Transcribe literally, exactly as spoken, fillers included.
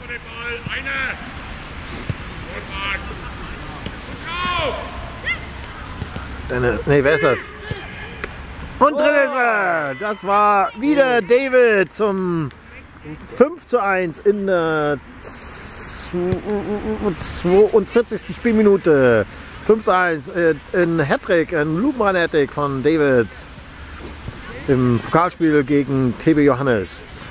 Ne, wer ist das? Und drin ist er! Das war wieder David zum fünf zu eins in der zweiundvierzigsten Spielminute. fünf zu eins in Hattrick, ein Lupenrein-Hattrick von David im Pokalspiel gegen T B Johannes.